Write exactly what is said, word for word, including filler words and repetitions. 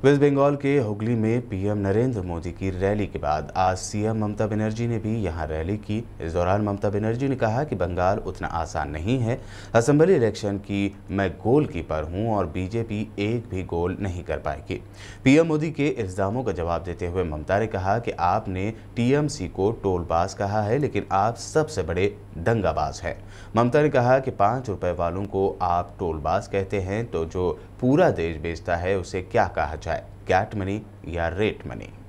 Waste Bengal के हुगली में PM Narendra Modi की रैली के बाद आज सीएम ममता बनर्जी ने भी यहां रैली की। इस दौरान ममता बनर्जी ने कहा कि बंगाल उतना आसान नहीं है। असेंबली इलेक्शन की मैं गोलकीपर हूं और बीजेपी एक भी गोल नहीं कर पाएगी। पीएम मोदी के इल्जामों का जवाब देते हुए ममता ने कहा कि आपने टीएमसी को टोलबाज कहा है, लेकिन आप सबसे बड़े दंगाबाज हैं। ममता ने कहा कि पाँच रुपए वालों को आप टोलबाज कहते हैं तो जो पूरा देश बेचता है उसे क्या कहा जाए, कैट मनी या रेट मनी।